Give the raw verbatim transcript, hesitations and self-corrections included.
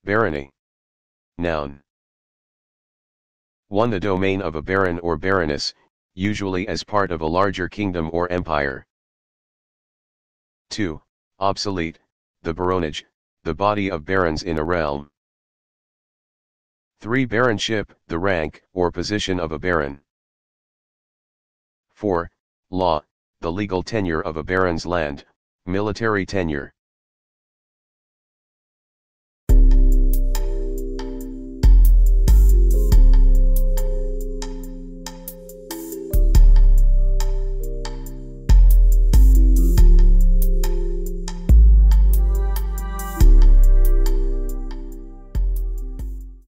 Barony. Noun. one. The domain of a baron or baroness, usually as part of a larger kingdom or empire. two. Obsolete, the baronage, the body of barons in a realm. three. Baronship, the rank or position of a baron. four. Law, the legal tenure of a baron's land, military tenure.